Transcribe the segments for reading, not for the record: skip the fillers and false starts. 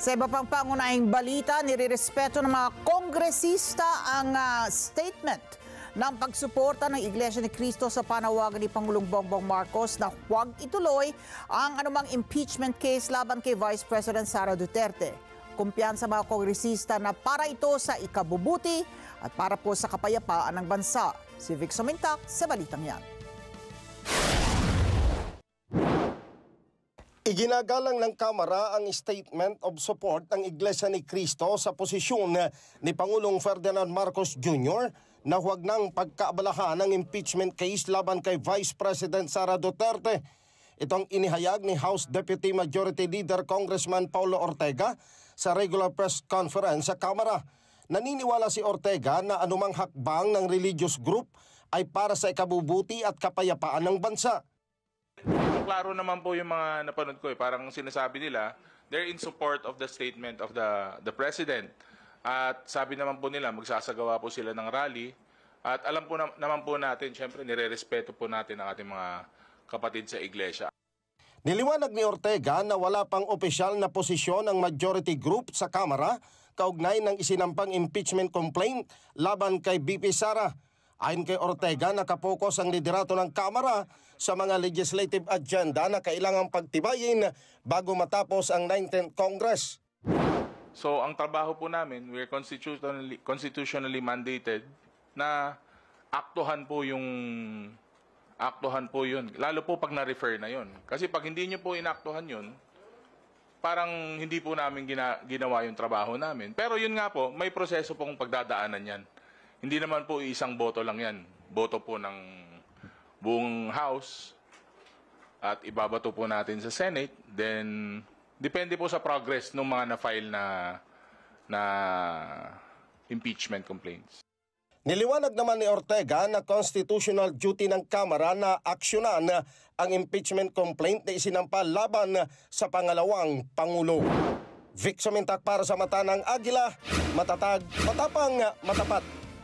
Sa iba pang pangunahing balita, nirerespeto ng mga kongresista ang statement ng pagsuporta ng Iglesia ni Cristo sa panawagan ni Pangulong Bongbong Marcos na huwag ituloy ang anumang impeachment case laban kay Vice President Sara Duterte. Kumpiyansa mga kongresista na para ito sa ikabubuti at para po sa kapayapaan ng bansa. Si Vic Somintak sa balitang yan. Iginagalang ng Kamara ang statement of support ng Iglesia ni Cristo sa posisyon ni Pangulong Ferdinand Marcos Jr. na huwag nang pagkaabalahan ng impeachment case laban kay Vice President Sara Duterte. Itong inihayag ni House Deputy Majority Leader Congressman Paulo Ortega sa regular press conference sa Kamara. Naniniwala si Ortega na anumang hakbang ng religious group ay para sa ikabubuti at kapayapaan ng bansa. Klaro naman po yung mga napanood ko parang sinasabi nila they're in support of the statement of the President. At sabi naman po nila magsasagawa po sila ng rally at alam po naman po natin, syempre nirerespeto po natin ang ating mga kapatid sa iglesia. Niliwanag ni Ortega na wala pang opisyal na posisyon ng majority group sa Kamara kaugnay ng isinampang impeachment complaint laban kay BP Sara. Ayon kay Ortega, nakapokus ang liderato ng Kamara sa mga legislative agenda na kailangang pagtibayin bago matapos ang 19th Congress. So ang trabaho po namin, we're constitutionally mandated na aktuhan po yun, lalo po pag na-refer na yun. Kasi pag hindi nyo po inaktuhan yun, parang hindi po namin ginawa yung trabaho namin. Pero yun nga po, may proseso pong pagdadaanan yan. Hindi naman po isang boto lang yan. Boto po ng buong House at ibabato po natin sa Senate. Then, depende po sa progress ng mga na-file na impeachment complaints. Niliwanag naman ni Ortega na constitutional duty ng Kamara na aksyonan ang impeachment complaint na isinampa laban sa pangalawang Pangulo. Vic Somintak para sa Mata ng Agila, matatag, matapang, matapat.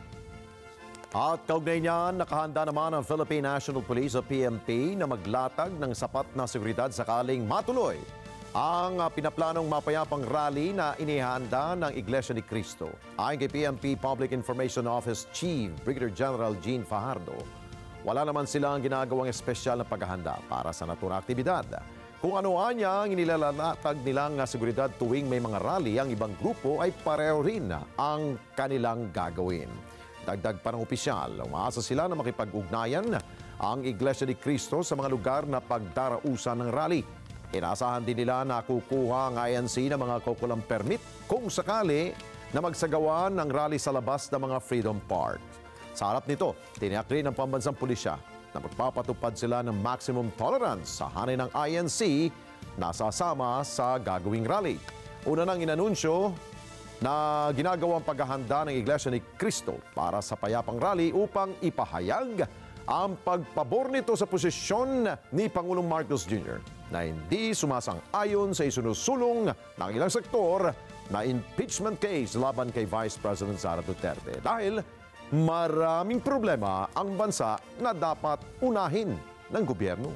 At kaugnay niyan, nakahanda naman ang Philippine National Police o PNP na maglatag ng sapat na seguridad sakaling matuloy ang pinaplanong mapayapang rally na inihanda ng Iglesia ni Cristo. Ayon kay PNP Public Information Office Chief Brigadier General Jean Fajardo, wala naman silang ginagawang espesyal na paghahanda para sa naturang aktibidad. Kung ano niya ang inilalatag nilang seguridad tuwing may mga rally, ang ibang grupo ay pareho rin ang kanilang gagawin. Dagdag pa ng opisyal, umaasa sila na makipag-ugnayan ang Iglesia ni Cristo sa mga lugar na pagdarausan ng rally. Inaasahan din nila na kukuha ang INC ng mga kukulang permit kung sakali na magsagawa ng rally sa labas ng mga Freedom Park. Sa harap nito, tiniyak rin ng pambansang pulisya na magpapatupad sila ng maximum tolerance sa hanay ng INC na sasama sa gagawing rally. Una nang inanunsyo na ginagawang paghahanda ng Iglesia ni Cristo para sa payapang rally upang ipahayag ang pagpabor nito sa posisyon ni Pangulong Marcos Jr. na hindi sumasang-ayon sa isinusulong ng ilang sektor na impeachment case laban kay Vice President Sara Duterte dahil maraming problema ang bansa na dapat unahin ng gobyerno.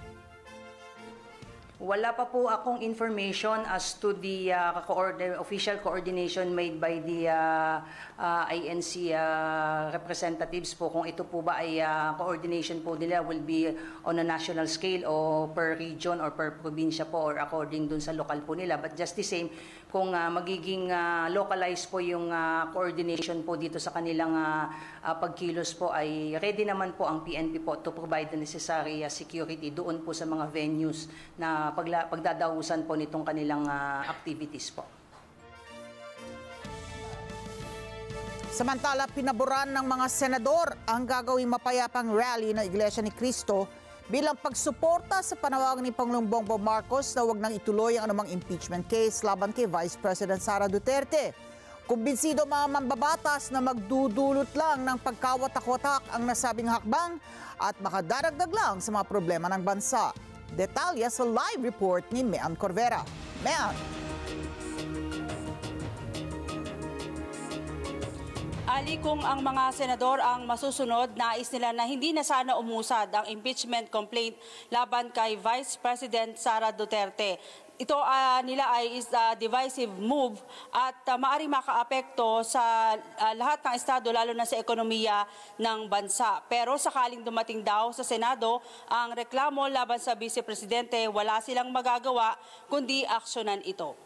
Wala pa po akong information as to the official coordination made by the INC representatives po kung ito po ba ay coordination po nila will be on a national scale o per region or per probinsya po or according dun sa local po nila. But just the same, kung magiging localized po yung coordination po dito sa kanilang pagkilos po ay ready naman po ang PNP po to provide the necessary security doon po sa mga venues na pagdadahusan po nitong kanilang activities po. Samantala, pinaboran ng mga senador ang gagawing mapayapang rally ng Iglesia ni Cristo bilang pagsuporta sa panawagan ni Pangulong Bongbong Marcos na huwag nang ituloy ang anumang impeachment case laban kay Vice President Sara Duterte. Kumbinsido mga mambabatas na magdudulot lang ng pagkawatak-watak ang nasabing hakbang at makadaragdag lang sa mga problema ng bansa. Detalya sa live report ni Mean Corvera. Mean! Ali, kung ang mga senador ang masusunod, nais nila na hindi na sana umusad ang impeachment complaint laban kay Vice President Sara Duterte. ito nila ay is a divisive move at maaaring makaapekto sa lahat ng estado, lalo na sa ekonomiya ng bansa. Pero sakaling dumating daw sa Senado ang reklamo laban sa Vice Presidente, wala silang magagawa kundi aksyonan ito.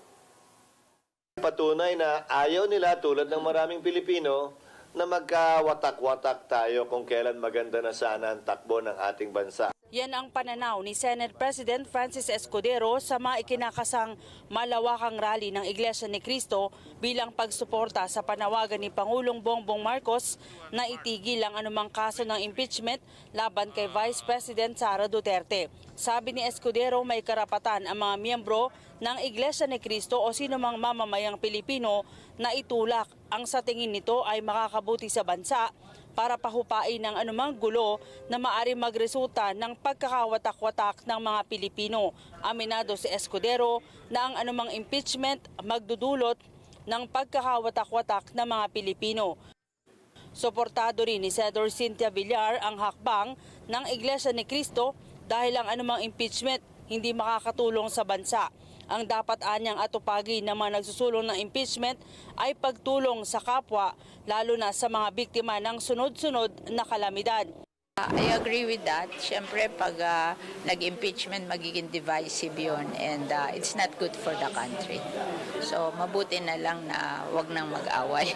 Patunay na ayaw nila, tulad ng maraming Pilipino, na magkawatak-watak tayo kung kailan maganda na sana ang takbo ng ating bansa. Yan ang pananaw ni Senate President Francis Escudero sa mga ikinakasang malawakang rally ng Iglesia ni Cristo bilang pagsuporta sa panawagan ni Pangulong Bongbong Marcos na itigil ang anumang kaso ng impeachment laban kay Vice President Sara Duterte. Sabi ni Escudero, may karapatan ang mga miyembro ng Iglesia ni Cristo o sinumang mamamayang Pilipino na itulak ang sa tingin nito ay makakabuti sa bansa para pahupain ng anumang gulo na maaari magresulta ng pagkakawatak-watak ng mga Pilipino. Aminado si Escudero na ang anumang impeachment magdudulot ng pagkakawatak-watak ng mga Pilipino. Suportado rin ni Senator Cynthia Villar ang hakbang ng Iglesia ni Cristo dahil ang anumang impeachment hindi makakatulong sa bansa. Ang dapat anyang atupagi ng mga nagsusulong ng impeachment ay pagtulong sa kapwa, lalo na sa mga biktima ng sunod-sunod na kalamidad. I agree with that. Siyempre, pag nag-impeachment, magiging divisive yun and it's not good for the country. So, mabuti na lang na wag nang mag-away.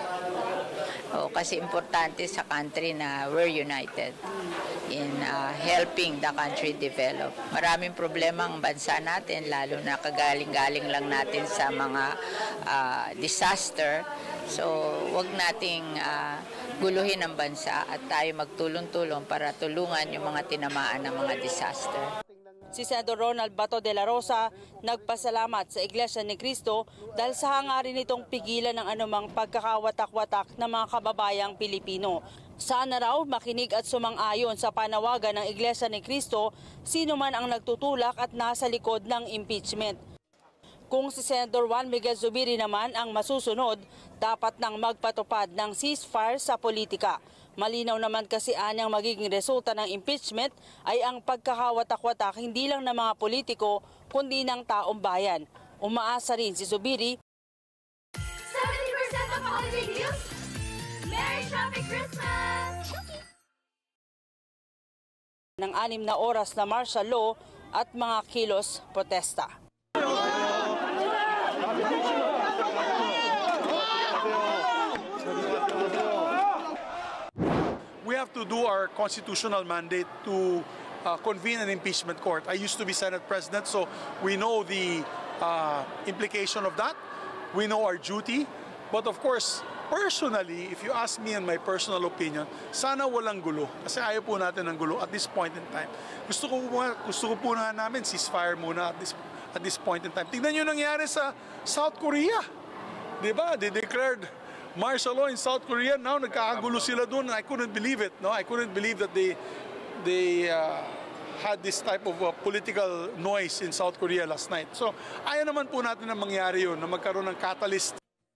Kasi importante sa country na we're united in helping the country develop. Maraming problema ang bansa natin, lalo na kagaling-galing lang natin sa mga disaster. So, wag nating guluhin ang bansa at tayo magtulong-tulong para tulungan yung mga tinamaan ng mga disaster. Si Senador Ronald Bato de la Rosa nagpasalamat sa Iglesia ni Cristo dahil sa hangarin nitong pigilan ng anumang pagkakawatak-watak ng mga kababayang Pilipino. Sana raw makinig at sumang-ayon sa panawagan ng Iglesia ni Cristo sino man ang nagtutulak at nasa likod ng impeachment. Kung si Senador Juan Miguel Zubiri naman ang masusunod, dapat nang magpatupad ng ceasefire sa politika. Malinaw naman kasi anyang magiging resulta ng impeachment ay ang pagkakawatak-watak hindi lang ng mga politiko kundi ng taong bayan. Umaasa rin si Zubiri 70% of holiday deals? Merry Shopping Christmas! ng 6 na oras na martial law at mga kilos protesta. We have to do our constitutional mandate to convene an impeachment court. I used to be Senate President, so we know the implication of that. We know our duty. But of course, personally, if you ask me in my personal opinion, sana walang gulo. Kasi ayaw po natin ng gulo at this point in time. Gusto ko po na namin ceasefire muna at this point in time. Tingnan nyo nangyari sa South Korea. Diba? They declared martial law in South Korea. Now nagkakagulo sila doon. I couldn't believe it. No, I couldn't believe that they had this type of political noise in South Korea last night. So ayaw naman po natin na mangyari yun, na magkaroon ng catalyst.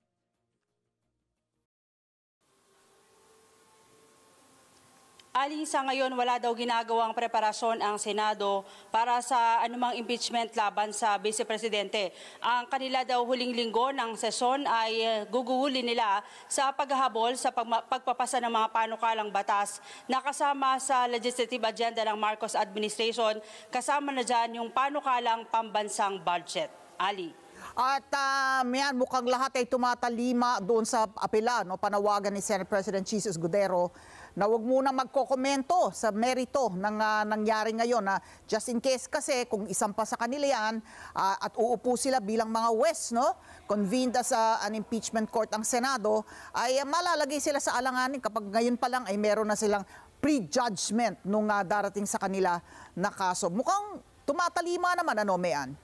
Aling sa ngayon, wala daw ginagawang preparasyon ang Senado para sa anumang impeachment laban sa Vice Presidente. Ang kanila daw huling linggo ng sesyon ay guguhuli nila sa paghahabol sa pagpapasa ng mga panukalang batas na kasama sa legislative agenda ng Marcos administration. Kasama na dyan yung panukalang pambansang budget. Ali. At mukhang lahat ay tumatalima doon sa apela, no? Panawagan ni Senate President Jesus Escudero na huwag muna magkokomento sa merito ng nangyari ngayon. Just in case kasi kung isang pa sa kanila yan at uupo sila bilang mga West, no? Convened sa an impeachment court ang Senado, ay malalagay sila sa alanganin kapag ngayon pa lang ay meron na silang prejudgment nung darating sa kanila na kaso. Mukhang tumatalima naman, ano, Mayan?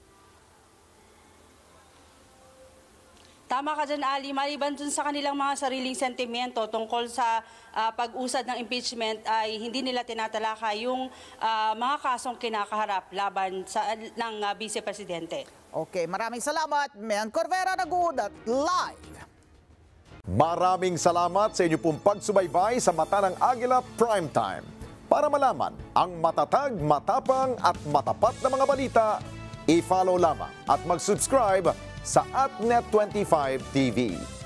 Tama ka dyan, Ali. Maliban dun sa kanilang mga sariling sentimento tungkol sa pag-usad ng impeachment ay hindi nila tinatalaka yung mga kasong kinakaharap laban ng Vice Presidente. Okay, maraming salamat. Mayan Corvera, nag-uudat live. Maraming salamat sa inyo pong pagsubaybay sa Mata ng Agila Primetime. Para malaman ang matatag, matapang at matapat na mga balita, I-follow lamang at mag-subscribe sa @net25tv.